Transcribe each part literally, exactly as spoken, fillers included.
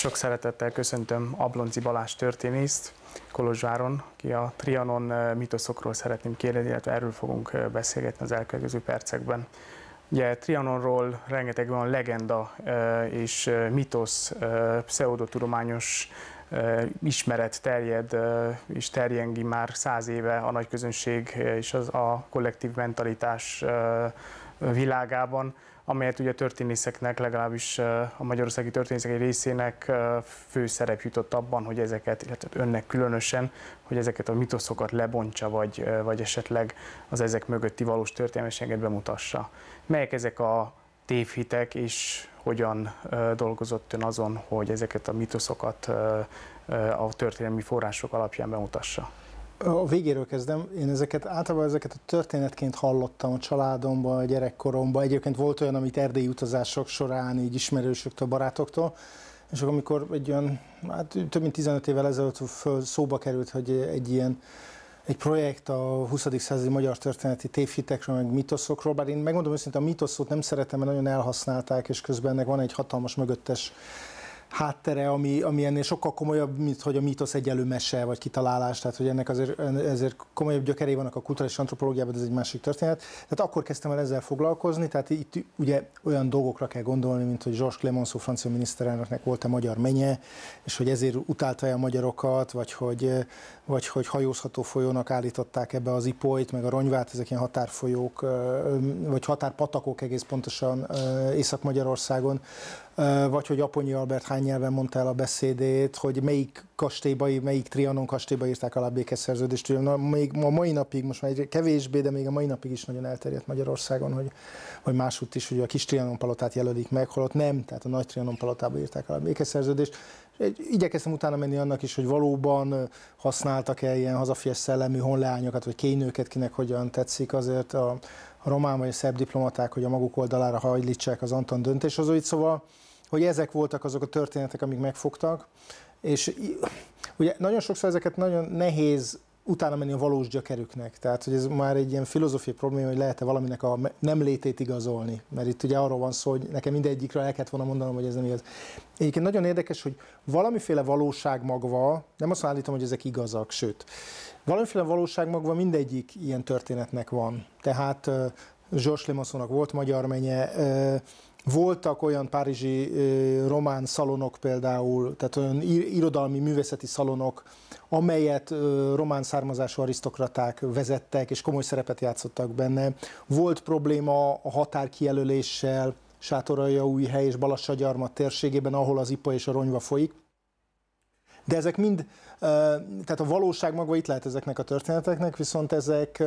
Sok szeretettel köszöntöm Ablonczy Balázs történészt Kolozsváron, ki a Trianon mitoszokról szeretném kérdezni, illetve erről fogunk beszélgetni az elkövetkező percekben. Ugye Trianonról rengeteg van legenda és mitosz, pseudotudományos ismeret terjed és terjengi már száz éve a nagy közönség és az a kollektív mentalitás világában, amelyet ugye a történészeknek, legalábbis a magyarországi történészek egy részének fő szerep jutott abban, hogy ezeket, illetve önnek különösen, hogy ezeket a mitoszokat lebontsa, vagy, vagy esetleg az ezek mögötti valós történelmiséget bemutassa. Melyek ezek a tévhitek, és hogyan dolgozott ön azon, hogy ezeket a mitoszokat a történelmi források alapján bemutassa? A végéről kezdem. Én ezeket általában ezeket a történetként hallottam a családomban, a gyerekkoromban. Egyébként volt olyan, amit erdélyi utazások során így ismerősöktől, barátoktól. És akkor amikor egy olyan, hát több mint tizenöt évvel ezelőtt föl szóba került, hogy egy ilyen egy projekt a huszadik századi magyar történeti tévhitekről, meg mitoszokról, bár én megmondom őszintén, a mitoszot nem szeretem, mert nagyon elhasználták, és közben ennek van egy hatalmas mögöttes háttere, ami, ami ennél sokkal komolyabb, mint hogy a mítosz egyelő mese vagy kitalálás, tehát hogy ennek azért, ezért komolyabb gyökerei vannak a kulturális antropológiában, de ez egy másik történet. Tehát akkor kezdtem el ezzel foglalkozni, tehát itt ugye olyan dolgokra kell gondolni, mint hogy Georges Clemenceau francia miniszterelnöknek volt-e magyar menye, és hogy ezért utálta a magyarokat, vagy hogy, vagy hogy hajózható folyónak állították ebbe az Ipolyt, meg a Ronyvát, ezek ilyen határfolyók, vagy határpatakok egész pontosan Észak-Magyarországon, vagy hogy Aponyi Albert hány nyelven mondta el a beszédét, hogy melyik kastélyba, melyik Trianon kastélyba írták alá a békeszerződést. Na, még a mai napig, most már kevésbé, de még a mai napig is nagyon elterjedt Magyarországon, hogy, hogy másútt is, hogy a kis Trianon palotát jelölik meg, holott nem, tehát a nagy Trianon palotába írták alá a békeszerződést. Igyekeztem utána menni annak is, hogy valóban használtak-e ilyen hazafias szellemű honleányokat, vagy kénőket, kinek hogyan tetszik, azért a, a román vagy a szerb diplomaták, hogy a maguk oldalára hajlítsák az Anton döntéshozóit, szóval, hogy ezek voltak azok a történetek, amik megfogtak, és ugye nagyon sokszor ezeket nagyon nehéz utána menni a valós gyökerüknek, tehát hogy ez már egy ilyen filozófiai probléma, hogy lehet-e valaminek a nem létét igazolni, mert itt ugye arról van szó, hogy nekem mindegyikre el kellett volna mondanom, hogy ez nem igaz. Egyébként nagyon érdekes, hogy valamiféle valóság magva, nem azt állítom, hogy ezek igazak, sőt, valamiféle valóság magva mindegyik ilyen történetnek van. Tehát uh, Georges Clemenceaunak volt magyar menye, uh, voltak olyan párizsi uh, román szalonok például, tehát olyan irodalmi, művészeti szalonok, amelyet uh, román származású arisztokraták vezettek, és komoly szerepet játszottak benne. Volt probléma a határkijelöléssel Sátoraljaújhely és Balassagyarmat térségében, ahol az Ipoly és a Ronyva folyik. De ezek mind, tehát a valóság maga itt lehet ezeknek a történeteknek, viszont ezek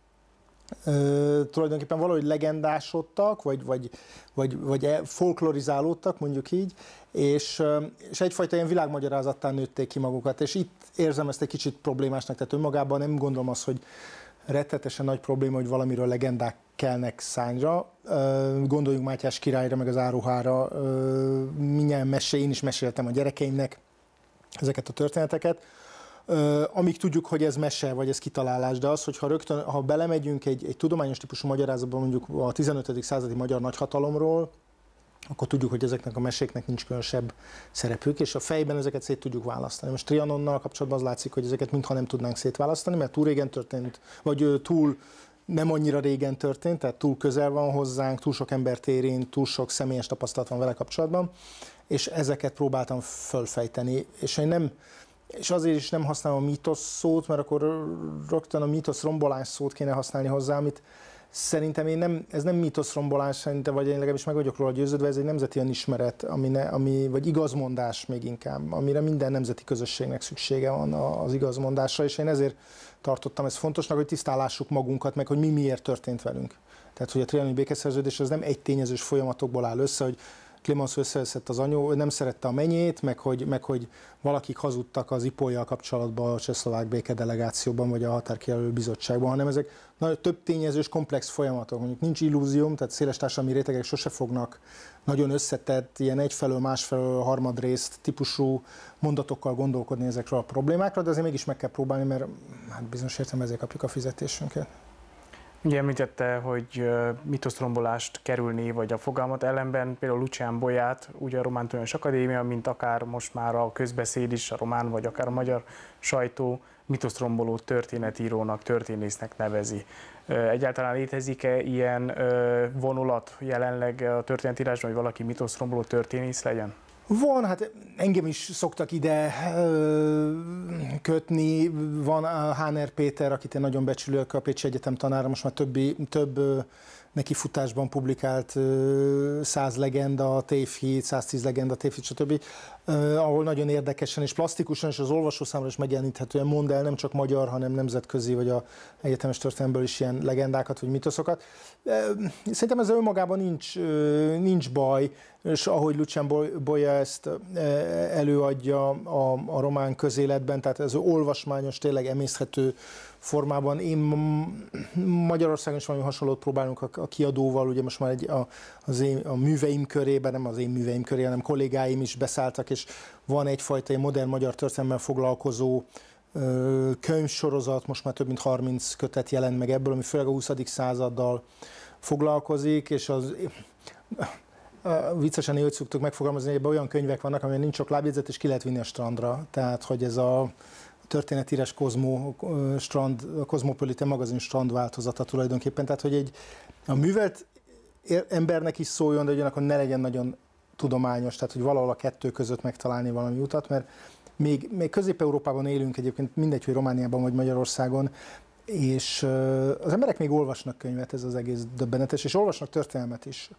tulajdonképpen valahogy legendásodtak, vagy, vagy, vagy, vagy folklorizálódtak, mondjuk így, és, és egyfajta ilyen világmagyarázattá nőtték ki magukat, és itt érzem ezt egy kicsit problémásnak, tehát önmagában nem gondolom azt, hogy rettetesen nagy probléma, hogy valamiről legendák kelnek szányra. Gondoljunk Mátyás királyra, meg az Áruhára, mindjárt mesé, én is meséltem a gyerekeimnek ezeket a történeteket, amíg tudjuk, hogy ez mese, vagy ez kitalálás, de az, hogyha rögtön, ha belemegyünk egy, egy tudományos típusú magyarázatban mondjuk a tizenötödik századi magyar nagyhatalomról, akkor tudjuk, hogy ezeknek a meséknek nincs különösebb szerepük, és a fejben ezeket szét tudjuk választani. Most Trianonnal kapcsolatban az látszik, hogy ezeket mintha nem tudnánk szétválasztani, mert túl régen történt, vagy túl nem annyira régen történt, tehát túl közel van hozzánk, túl sok embert érint, túl sok személyes tapasztalat van vele kapcsolatban, és ezeket próbáltam fölfejteni, és én nem, és azért is nem használom a mítosz szót, mert akkor rögtön a mítosz rombolás szót kéne használni hozzá, amit szerintem én nem, ez nem mítosz rombolás, szerintem, vagy én legalábbis meg vagyok róla győződve, ez egy nemzeti önismeret, ami, ne, ami, vagy igazmondás még inkább, amire minden nemzeti közösségnek szüksége van az igazmondásra, és én ezért tartottam ezt fontosnak, hogy tisztálássuk magunkat, meg hogy mi miért történt velünk. Tehát, hogy a trianoni békeszerződés az nem egy tényezős folyamatokból áll össze, hogy Clemenceau összeveszett az anyu, nem szerette a menyét, meg hogy, meg hogy valakik hazudtak az Ipollyal kapcsolatban a csehszlovák békedelegációban, vagy a határkijelölő bizottságban, hanem ezek nagyon több tényezős, komplex folyamatok. Mondjuk nincs illúzium, tehát széles társadalmi rétegek sose fognak nagyon összetett, ilyen egyfelől, másfelől, harmadrészt típusú mondatokkal gondolkodni ezekről a problémákról, de azért mégis meg kell próbálni, mert hát bizonyos értelemben ezért kapjuk a fizetésünket. Ugye említette, hogy mitosztrombolást kerülni, vagy a fogalmat ellenben például Lucián Bolyát, ugye a Román Tudományos Akadémia, mint akár most már a közbeszéd is, a román vagy akár a magyar sajtó mitosztromboló történetírónak, történésznek nevezi. Egyáltalán létezik-e ilyen vonulat jelenleg a történetírásban, hogy valaki mitosztromboló történész legyen? Van, hát engem is szoktak ide ö, kötni, van Háner Péter, akit én nagyon becsülök, a Pécsi Egyetem tanára, most már többi, több ö, nekifutásban publikált ö, száz legenda, tévhit, száztíz legenda, tévhit, stb. Ö, ahol nagyon érdekesen és plastikusan és az olvasó számára is megjeleníthetően mond el nem csak magyar, hanem nemzetközi vagy a egyetemes történelemből is ilyen legendákat vagy mitoszokat. Szerintem ez önmagában nincs, nincs baj, és ahogy Lucián Bolya ezt előadja a, a román közéletben, tehát ez olvasmányos, tényleg emészthető formában. Én Magyarországon is valami hasonlót próbálunk a, a kiadóval, ugye most már egy, a, az én, a műveim körében, nem az én műveim körében, hanem kollégáim is beszálltak, és van egyfajta egy modern magyar történelemmel foglalkozó könyvsorozat, most már több mint harminc kötet jelent meg ebből, ami főleg a huszadik századdal foglalkozik, és az viccesen úgy szoktuk megfogalmazni, hogy ebben olyan könyvek vannak, amilyen nincs sok lábjegyzet, és ki lehet vinni a strandra. Tehát, hogy ez a történetírás Kozmo, strand, a Cosmopolitan magazin strand változata tulajdonképpen. Tehát, hogy egy a művelt embernek is szóljon, de ugyanakkor ne legyen nagyon tudományos, tehát, hogy valahol a kettő között megtalálni valami utat, mert még, még Közép-Európában élünk egyébként, mindegy, hogy Romániában vagy Magyarországon, és az emberek még olvasnak könyvet, ez az egész döbbenetes, és olvasnak történelmet is.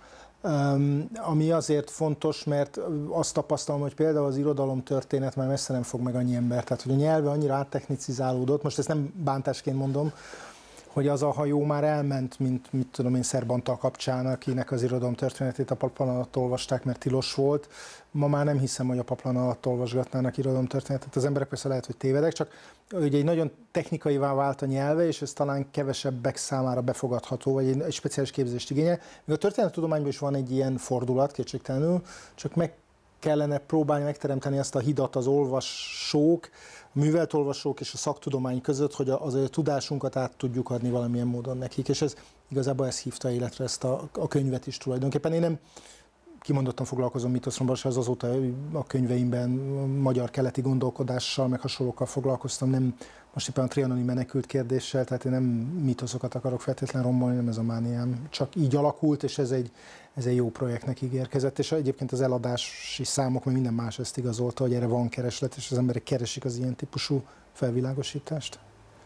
Um, ami azért fontos, mert azt tapasztalom, hogy például az irodalomtörténet már messze nem fog meg annyi ember, tehát hogy a nyelve annyira áttechnicizálódott, most ezt nem bántásként mondom, hogy az a hajó már elment, mint mit tudom én Szerbantal kapcsán, akinek az irodalomtörténetét a paplan alatt olvasták, mert tilos volt. Ma már nem hiszem, hogy a paplan alatt olvasgatnának irodalomtörténetet. Az emberek persze lehet, hogy tévedek, csak ugye egy nagyon technikaivá vált a nyelve, és ez talán kevesebbek számára befogadható, vagy egy, egy speciális képzést igényel. Még a történettudományban is van egy ilyen fordulat, kétségtelenül, csak meg kellene próbálni megteremteni azt a hidat az olvasók, a művelt olvasók és a szaktudomány között, hogy az a tudásunkat át tudjuk adni valamilyen módon nekik. És ez igazából ez hívta életre ezt a, a könyvet is tulajdonképpen. Én nem kimondottan foglalkozom mitosztrombolással, az azóta a könyveimben magyar-keleti gondolkodással, meg hasonlókkal foglalkoztam, nem most éppen a trianoni menekült kérdéssel, tehát én nem mitoszokat akarok feltétlenül rombolni, nem ez a mániám. Csak így alakult, és ez egy, ez egy jó projektnek ígérkezett, és egyébként az eladási számok, meg minden más ezt igazolta, hogy erre van kereslet, és az emberek keresik az ilyen típusú felvilágosítást.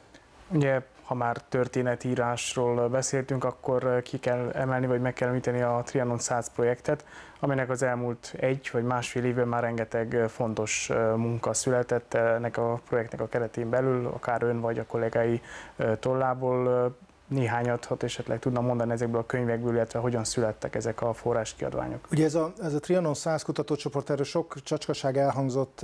Ugye, ha már történetírásról beszéltünk, akkor ki kell emelni, vagy meg kell említeni a Trianon száz projektet, aminek az elmúlt egy vagy másfél évben már rengeteg fontos munka született ennek a projektnek a keretén belül, akár ön vagy a kollégái tollából. Néhányat, ha esetleg tudna mondani ezekből a könyvekből, illetve hogyan születtek ezek a forráskiadványok? Ugye ez a, ez a Trianon száz kutatócsoport, erről sok csacskaság elhangzott,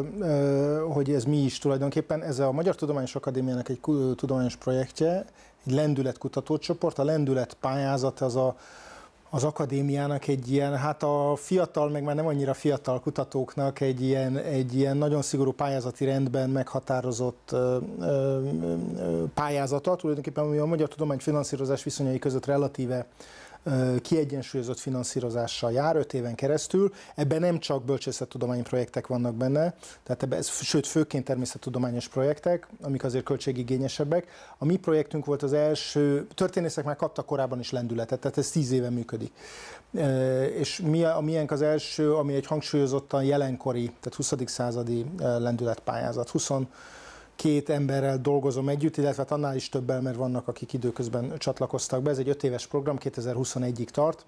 hogy ez mi is tulajdonképpen. Ez a Magyar Tudományos Akadémiának egy tudományos projektje, egy lendület kutatócsoport. A lendület pályázat az a az akadémiának egy ilyen, hát a fiatal, meg már nem annyira fiatal kutatóknak egy ilyen, egy ilyen nagyon szigorú pályázati rendben meghatározott ö, ö, ö, pályázata, tulajdonképpen ami a magyar tudomány finanszírozás viszonyai között relatíve ö, kiegyensúlyozott finanszírozással jár öt éven keresztül. Ebben nem csak bölcsészettudományi projektek vannak benne, tehát ebben, ez, sőt főként természettudományos projektek, amik azért költségigényesebbek. A mi projektünk volt az első, történészek már kaptak korábban is lendületet, tehát ez tíz éve működik. E, és mi a, a miénk az első, ami egy hangsúlyozottan jelenkori, tehát huszadik századi lendületpályázat. huszonkét emberrel dolgozom együtt, illetve hát annál is többel, mert vannak, akik időközben csatlakoztak be. Ez egy öt éves program, kétezer-huszonegyig tart,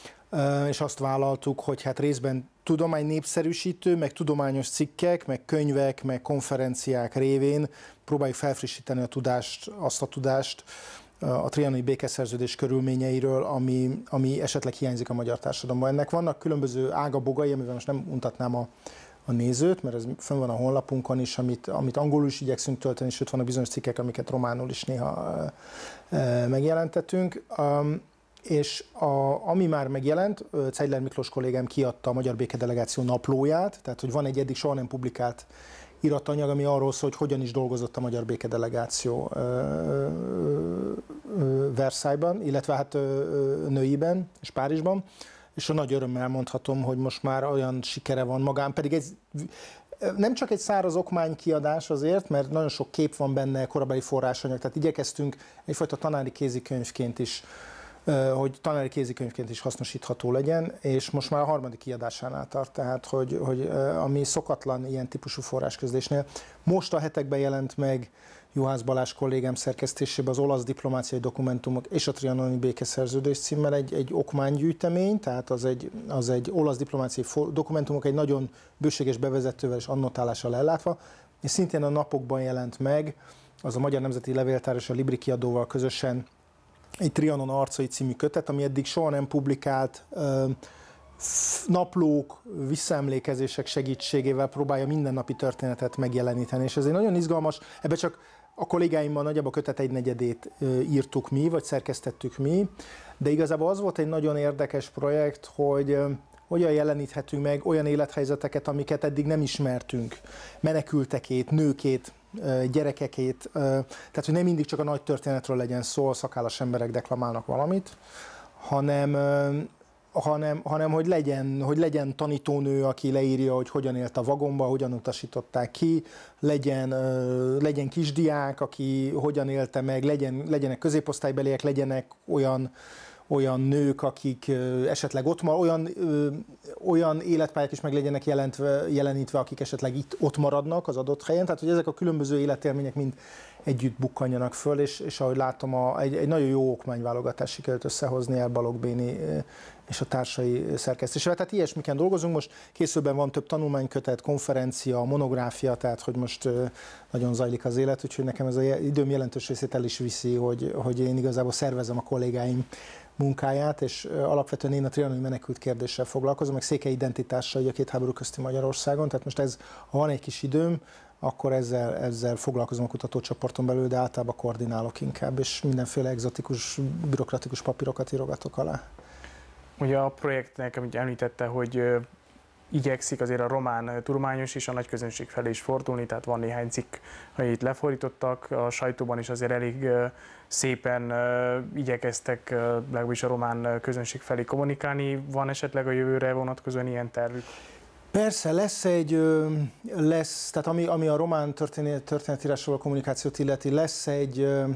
és azt vállaltuk, hogy hát részben tudomány népszerűsítő, meg tudományos cikkek, meg könyvek, meg konferenciák révén próbáljuk felfrissíteni a tudást, azt a tudást a trianoni békeszerződés körülményeiről, ami, ami esetleg hiányzik a magyar társadalomban. Ennek vannak különböző ágabogai, amivel most nem untatnám a a nézőt, mert ez fönn van a honlapunkon is, amit, amit angolul is igyekszünk tölteni, sőt vannak bizonyos cikkek, amiket románul is néha e, e, megjelentettünk. Um, és a, ami már megjelent, Ceidler Miklós kollégám kiadta a Magyar Békedelegáció naplóját, tehát hogy van egy eddig soha nem publikált iratanyag, ami arról szól, hogy hogyan is dolgozott a Magyar Békedelegáció Versailles-ban, illetve hát Neuillyben és Párizsban, és a nagy örömmel mondhatom, hogy most már olyan sikere van magán, pedig ez nem csak egy száraz okmánykiadás azért, mert nagyon sok kép van benne, korabeli forrásanyag, tehát igyekeztünk egyfajta tanári kézikönyvként is, hogy tanári kézikönyvként is hasznosítható legyen, és most már a harmadik kiadásánál tart, tehát hogy, hogy ami szokatlan ilyen típusú forrásközlésnél. Most a hetekben jelent meg Juhász Balázs kollégám szerkesztésében az olasz diplomáciai dokumentumok és a trianoni békeszerződés címmel egy, egy okmánygyűjtemény, tehát az egy, az egy olasz diplomáciai dokumentumok egy nagyon bőséges bevezetővel és annotálással ellátva, és szintén a napokban jelent meg az a Magyar Nemzeti Levéltár és a Libri kiadóval közösen egy Trianon arcai című kötet, ami eddig soha nem publikált, naplók, visszaemlékezések segítségével próbálja mindennapi történetet megjeleníteni, és ez egy nagyon izgalmas, ebbe csak a kollégáimmal nagyjából a kötet egynegyedét írtuk mi, vagy szerkesztettük mi, de igazából az volt egy nagyon érdekes projekt, hogy hogyan jeleníthetünk meg olyan élethelyzeteket, amiket eddig nem ismertünk, menekültekét, nőkét, gyerekekét, tehát hogy nem mindig csak a nagy történetről legyen szó, a szakállas emberek deklamálnak valamit, hanem Hanem, hanem hogy, legyen, hogy legyen tanítónő, aki leírja, hogy hogyan élt a vagomba, hogyan utasították ki, legyen, legyen kisdiák, aki hogyan élte meg, legyen, legyenek középosztálybeliek, legyenek olyan, olyan nők, akik esetleg ott mar, olyan, olyan életpályák is meg legyenek jelentve, jelenítve, akik esetleg itt ott maradnak az adott helyen. Tehát, hogy ezek a különböző életélmények mind együtt bukkanjanak föl, és, és ahogy látom, a, egy, egy nagyon jó okmányválogatást sikerült összehozni el Balogh Béni és a társai szerkesztésével. Tehát ilyesmiken dolgozunk. Most készülben van több tanulmánykötet, konferencia, monográfia, tehát hogy most nagyon zajlik az élet, úgyhogy nekem ez az időm jelentős részét el is viszi, hogy, hogy én igazából szervezem a kollégáim munkáját, és alapvetően én a trianoni menekült kérdéssel foglalkozom, meg székely identitással a két háború közti Magyarországon, tehát most ez, ha van egy kis időm, akkor ezzel, ezzel foglalkozom a kutatócsoporton belül, de általában koordinálok inkább, és mindenféle egzotikus, bürokratikus papírokat írogatok alá. Ugye a projekt nekem említette, hogy igyekszik azért a román tudományos és a nagy közönség felé is fordulni, tehát van néhány cikk, amit lefordítottak, a sajtóban is azért elég szépen igyekeztek legalábbis a román közönség felé kommunikálni. Van esetleg a jövőre vonatkozóan ilyen tervük? Persze, lesz egy, lesz, tehát ami, ami a román történet, történetírásról a kommunikációt illeti, lesz egy uh,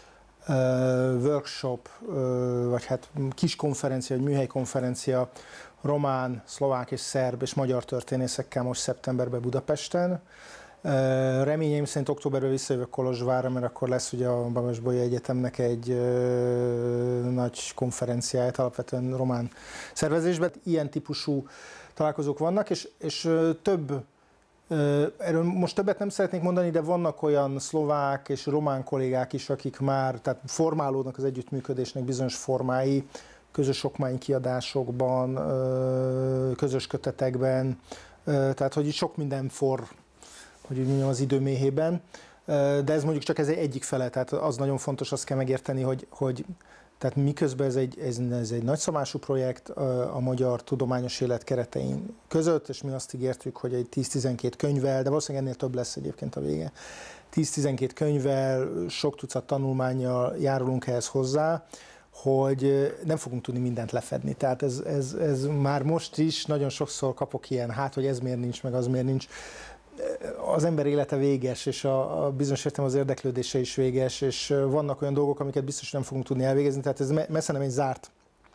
workshop, uh, vagy hát kis konferencia, vagy műhelykonferencia román, szlovák és szerb és magyar történészekkel most szeptemberben Budapesten. Uh, reményeim szerint októberben visszajövök Kolozsvárra, mert akkor lesz ugye a Bagoss-Bolyai Egyetemnek egy uh, nagy konferenciáját, alapvetően román szervezésben. Ilyen típusú találkozók vannak, és, és több, erről most többet nem szeretnék mondani, de vannak olyan szlovák és román kollégák is, akik már tehát formálódnak az együttműködésnek bizonyos formái, közös okmánykiadásokban, közös kötetekben, tehát hogy itt sok minden forr, hogy úgy mondjam, az idő méhében, de ez mondjuk csak ez egy egyik fele, tehát az nagyon fontos, azt kell megérteni, hogy, hogy tehát miközben ez egy, ez, ez egy nagyszabású projekt a magyar tudományos élet keretein között, és mi azt ígértük, hogy egy tíz-tizenkét könyvvel, de valószínűleg ennél több lesz egyébként a vége, tíz-tizenkét könyvvel, sok tucat tanulmánnyal járulunk ehhez hozzá, hogy nem fogunk tudni mindent lefedni. Tehát ez, ez, ez már most is nagyon sokszor kapok ilyen, hát, hogy ez miért nincs, meg az miért nincs. Az ember élete véges, és a, a bizonyos értem az érdeklődése is véges, és vannak olyan dolgok, amiket biztos nem fogunk tudni elvégezni, tehát ez messze nem egy zárt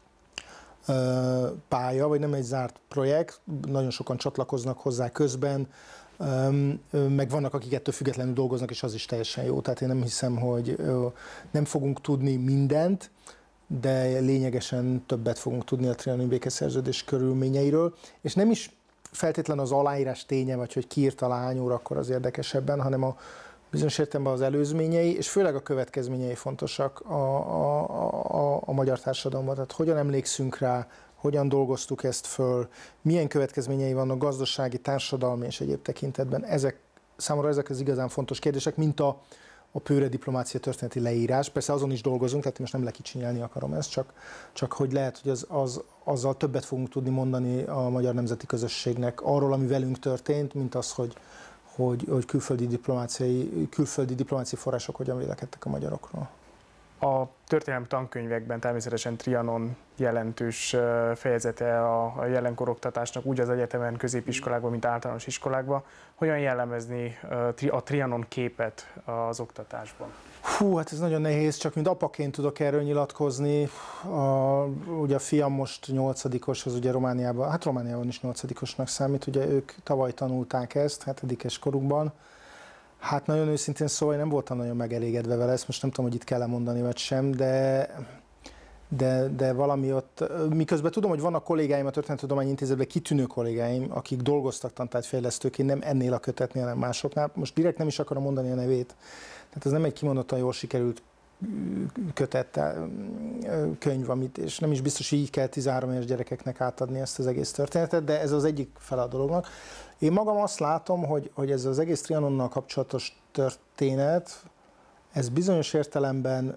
uh, pálya, vagy nem egy zárt projekt, nagyon sokan csatlakoznak hozzá közben, um, meg vannak, akik ettől függetlenül dolgoznak, és az is teljesen jó, tehát én nem hiszem, hogy uh, nem fogunk tudni mindent, de lényegesen többet fogunk tudni a trianoni békeszerződés körülményeiről, és nem is feltétlen az aláírás ténye, vagy hogy ki írt alá hány órakor az érdekesebben, hanem a bizonyos értelemben az előzményei, és főleg a következményei fontosak a, a, a, a magyar társadalomban. Tehát hogyan emlékszünk rá, hogyan dolgoztuk ezt föl, milyen következményei vannak gazdasági, társadalmi és egyéb tekintetben. Ezek, számomra ezek az igazán fontos kérdések, mint a, a pőre diplomácia történeti leírás. Persze azon is dolgozunk, tehát most nem lekicsinyelni akarom ezt, csak, csak hogy lehet, hogy az, az, azzal többet fogunk tudni mondani a magyar nemzeti közösségnek arról, ami velünk történt, mint az, hogy, hogy, hogy külföldi diplomáciai, külföldi diplomáciai források hogyan vélekedtek a magyarokról. A történelmi tankönyvekben természetesen Trianon jelentős fejezete a jelenkor oktatásnak, úgy az egyetemen, középiskolákban, mint általános iskolákban. Hogyan jellemezni a Trianon képet az oktatásban? Hú, hát ez nagyon nehéz, csak mint apaként tudok erről nyilatkozni. A, ugye a fiam most nyolcadikos, az ugye Romániában, hát Romániában is nyolcadikosnak számít, ugye ők tavaly tanulták ezt, hetedikes korukban. Hát nagyon őszintén szóval én nem voltam nagyon megelégedve vele, ezt most nem tudom, hogy itt kell mondani vagy sem, de, de, de valami ott, miközben tudom, hogy vannak kollégáim a Történetudományi Intézetben, kitűnő kollégáim, akik dolgoztak tantárgyfejlesztőként, nem ennél a kötetnél, hanem másoknál. Most direkt nem is akarom mondani a nevét. Tehát ez nem egy kimondottan jól sikerült kötet, könyv, amit, és nem is biztos, hogy így kell tizenhárom éves gyerekeknek átadni ezt az egész történetet, de ez az egyik fele a dolognak. Én magam azt látom, hogy, hogy ez az egész Trianonnal kapcsolatos történet, ez bizonyos értelemben,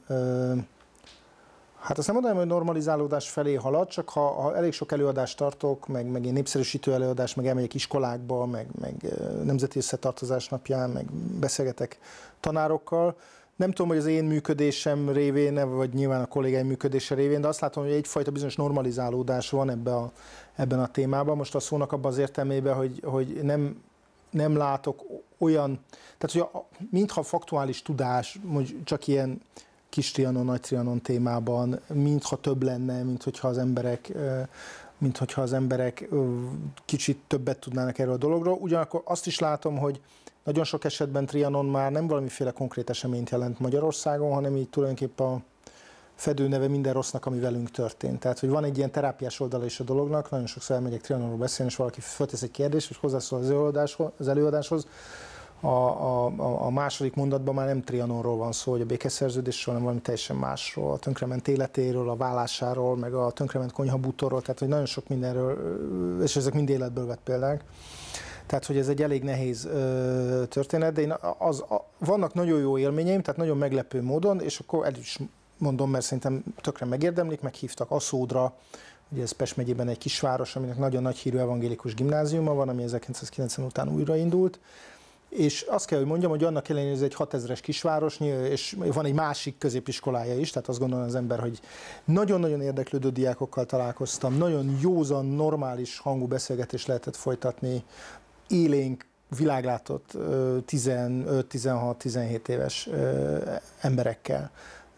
hát azt nem mondanám, hogy normalizálódás felé halad, csak ha, ha elég sok előadást tartok, meg, meg én népszerűsítő előadást, meg elmegyek iskolákba, meg, meg nemzeti összetartozás napján, meg beszélgetek tanárokkal. Nem tudom, hogy az én működésem révén, vagy nyilván a kollégáim működése révén, de azt látom, hogy egyfajta bizonyos normalizálódás van ebbe a, ebben a témában. Most a szónak abban az értelmében, hogy, hogy nem, nem látok olyan, tehát hogy a, mintha faktuális tudás, hogy csak ilyen kis Trianon, nagy Trianon témában, mintha több lenne, mint hogyha az emberek, mint hogyha az emberek kicsit többet tudnának erről a dologról. Ugyanakkor azt is látom, hogy nagyon sok esetben Trianon már nem valamiféle konkrét eseményt jelent Magyarországon, hanem így tulajdonképpen a fedőneve minden rossznak, ami velünk történt. Tehát, hogy van egy ilyen terápiás oldala is a dolognak, nagyon sokszor elmegyek Trianonról beszélni, és valaki feltesz egy kérdést, és hozzászól az előadáshoz, az előadáshoz. A, a, a második mondatban már nem Trianonról van szó, hogy a békeszerződésről, hanem valami teljesen másról, a tönkrement életéről, a vállásáról, meg a tönkrement konyhabútorról, tehát hogy nagyon sok mindenről, és ezek mind életből vett példák. Tehát, hogy ez egy elég nehéz ö, történet, de én az, a, vannak nagyon jó élményeim, tehát nagyon meglepő módon, és akkor el is mondom, mert szerintem tökre megérdemlik, meghívtak Aszódra, ugye ez Pest megyében egy kisváros, aminek nagyon nagy hírű evangélikus gimnáziuma van, ami ezerkilencszázkilencven után újraindult. És azt kell, hogy mondjam, hogy annak ellenére, hogy ez egy hatezres kisváros, és van egy másik középiskolája is, tehát azt gondolom az ember, hogy nagyon-nagyon érdeklődő diákokkal találkoztam, nagyon józan, normális hangú beszélgetést lehetett folytatni, élénk, világlátott tizenöt, tizenhat, tizenhét éves emberekkel.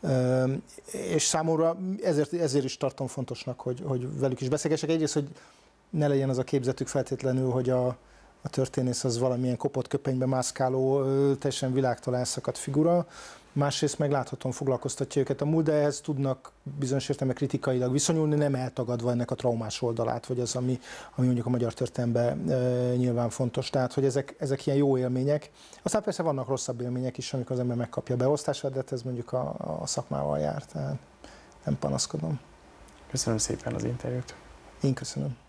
És számomra ezért, ezért is tartom fontosnak, hogy, hogy velük is beszélgessek. Egyrészt, hogy ne legyen az a képzetük feltétlenül, hogy a A történész az valamilyen kopott köpenybe mászkáló, teljesen világtól elszakadt figura. Másrészt meg láthatóan foglalkoztatja őket a múlt, de ehhez tudnak bizonyos értelemben kritikailag viszonyulni, nem eltagadva ennek a traumás oldalát, vagy az, ami, ami mondjuk a magyar történelemben e, nyilván fontos. Tehát, hogy ezek, ezek ilyen jó élmények. Aztán persze vannak rosszabb élmények is, amikor az ember megkapja a beosztását, de ez mondjuk a, a szakmával jár, tehát nem panaszkodom. Köszönöm szépen az interjút. Én köszönöm.